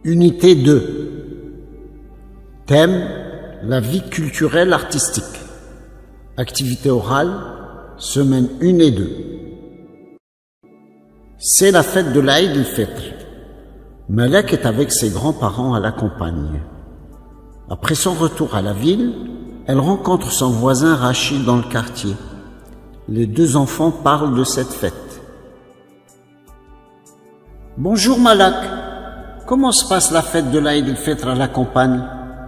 Unité 2. Thème: la vie culturelle artistique. Activité orale, semaine 1 et 2. C'est la fête de l'Aïd el-Fitr. Malek est avec ses grands-parents à la campagne. Après son retour à la ville, elle rencontre son voisin Rachid dans le quartier. Les deux enfants parlent de cette fête. Bonjour Malak, comment se passe la fête de l'Aïd el-Fitr à la campagne?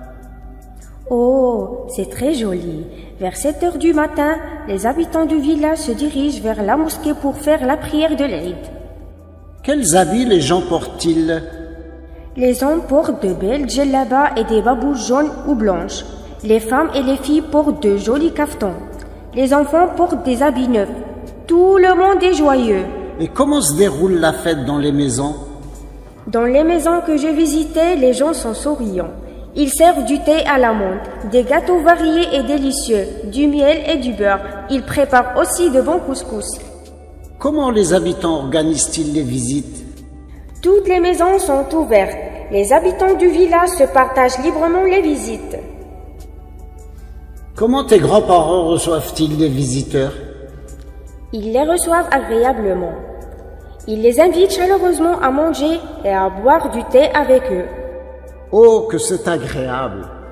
Oh, c'est très joli. Vers 7 heures du matin, les habitants du village se dirigent vers la mosquée pour faire la prière de l'Aïd. Quels habits les gens portent-ils? Les hommes portent de belles djellabas et des babouches jaunes ou blanches. Les femmes et les filles portent de jolis caftans. Les enfants portent des habits neufs. Tout le monde est joyeux. Et comment se déroule la fête dans les maisons? Dans les maisons que je visitais, les gens sont souriants. Ils servent du thé à la menthe, des gâteaux variés et délicieux, du miel et du beurre. Ils préparent aussi de bons couscous. Comment les habitants organisent-ils les visites? Toutes les maisons sont ouvertes. Les habitants du village se partagent librement les visites. Comment tes grands-parents reçoivent-ils les visiteurs? Ils les reçoivent agréablement. Ils les invitent chaleureusement à manger et à boire du thé avec eux. Oh, que c'est agréable!